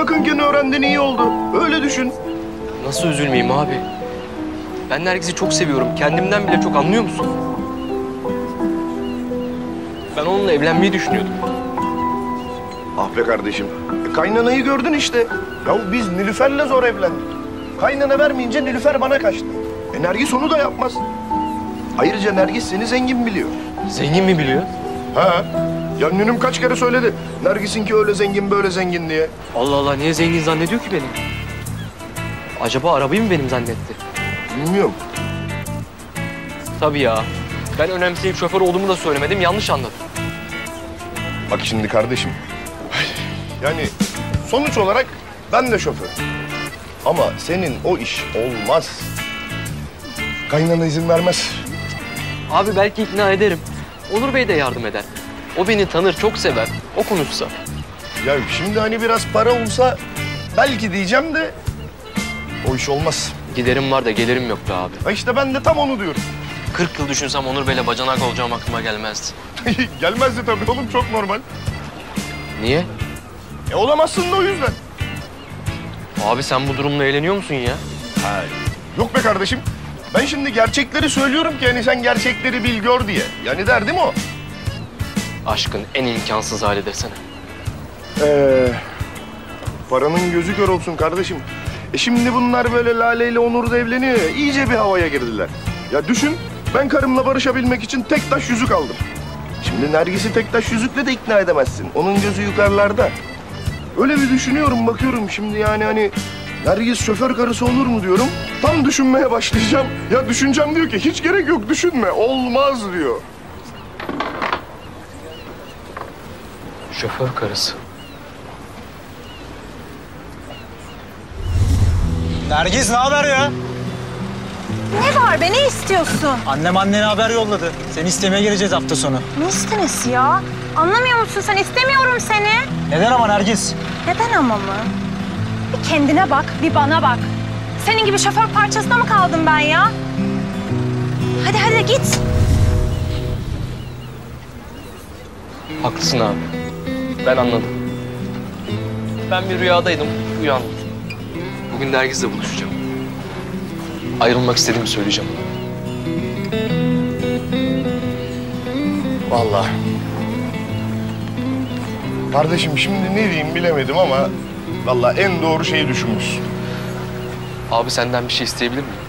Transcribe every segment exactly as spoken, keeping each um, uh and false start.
yakınken öğrendin, iyi oldu. Öyle düşün. Nasıl üzülmeyeyim abi? Ben Nergis'i çok seviyorum. Kendimden bile çok, anlıyor musun? Ben onunla evlenmeyi düşünüyordum. Ah be kardeşim. E, kaynanayı gördün işte. Ya biz Nilüfer'le zor evlendik. Kaynana vermeyince Nilüfer bana kaçtı. E Nergis onu da yapmaz. Ayrıca Nergis seni zengin biliyor. Zengin mi biliyor? Ha? Ya nünüm kaç kere söyledi. Nergis'inki öyle zengin, böyle zengin diye. Allah Allah, niye zengin zannediyor ki beni? Acaba arabayı mı benim zannetti? Bilmiyorum. Tabii ya. Ben önemseyip şoför olduğumu da söylemedim, yanlış anladım. Bak şimdi kardeşim. Yani sonuç olarak ben de şoför. Ama senin o iş olmaz. Kaynana izin vermez. Abi belki ikna ederim. Onur Bey de yardım eder. O beni tanır, çok sever. O konuşsa. Ya şimdi hani biraz para olsa belki diyeceğim de o iş olmaz. Giderim var da gelirim yok be abi. Ha işte ben de tam onu diyorum. Kırk yıl düşünsem Onur Bey'le bacanak olacağım aklıma gelmezdi. Gelmezdi tabii oğlum, çok normal. Niye? E olamazsın da o yüzden. Abi sen bu durumla eğleniyor musun ya? Ha, yok be kardeşim. Ben şimdi gerçekleri söylüyorum ki hani sen gerçekleri bil gör diye. Yani derdim o. Aşkın en imkansız hali desene. Ee, paranın gözü kör olsun kardeşim. E şimdi bunlar böyle Lale ile Onur da evleniyor ya, iyice bir havaya girdiler. Ya düşün, ben karımla barışabilmek için tek taş yüzük aldım. Şimdi Nergis'i tek taş yüzükle de ikna edemezsin. Onun gözü yukarılarda. Öyle bir düşünüyorum, bakıyorum şimdi yani hani... Nergis şoför karısı olur mu diyorum. Tam düşünmeye başlayacağım. Ya düşüneceğim diyor ki hiç gerek yok, düşünme. Olmaz diyor. Şoför karısı. Nergis ne haber ya? Ne var be, ne istiyorsun? Annem annene haber yolladı. Seni istemeye geleceğiz hafta sonu. Ne istemesi ya? Anlamıyor musun sen? İstemiyorum seni. Neden ama Nergis? Neden ama mı? Bir kendine bak, bir bana bak. Senin gibi şoför parçasına mı kaldım ben ya? Hadi hadi git. Haklısın abi. Ben anladım. Ben bir rüyadaydım, uyandım. Bugün Nergis'le buluşacağım. Ayrılmak istediğimi söyleyeceğim. Vallahi. Kardeşim şimdi ne diyeyim bilemedim ama... vallahi en doğru şeyi düşünmüşsün. Abi senden bir şey isteyebilir miyim?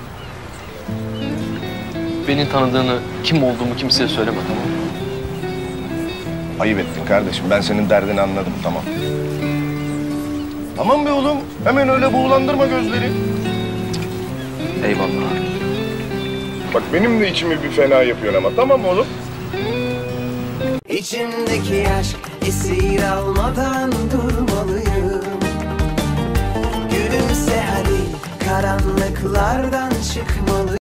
Beni tanıdığını, kim olduğumu kimseye söyleme, tamam mı? Ayıp ettin kardeşim. Ben senin derdini anladım, tamam. Tamam be oğlum. Hemen öyle buğulandırma gözleri. Eyvallah abi. Bak benim de içimi bir fena yapıyorsun ama tamam oğlum. İçimdeki aşk esir almadan durmalıyım. Gülümse hadi, karanlıklardan çıkmalıyım.